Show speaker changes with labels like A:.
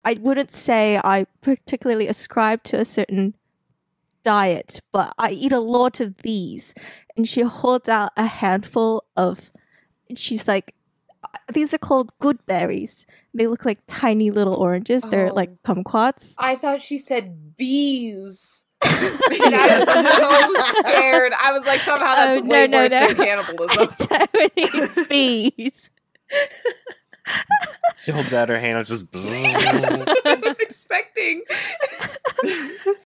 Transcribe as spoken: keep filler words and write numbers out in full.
A: I wouldn't say I particularly ascribe to a certain diet, but I eat a lot of these. And she holds out a handful of, she's like, these are called good berries. They look like tiny little oranges. Oh. They're like kumquats.
B: I thought she said bees. And I was so scared. I was like, somehow that's oh, no, way no, worse no. than cannibalism.
A: Definitely bees.
C: She holds out her hand and just...
B: That's what I was expecting.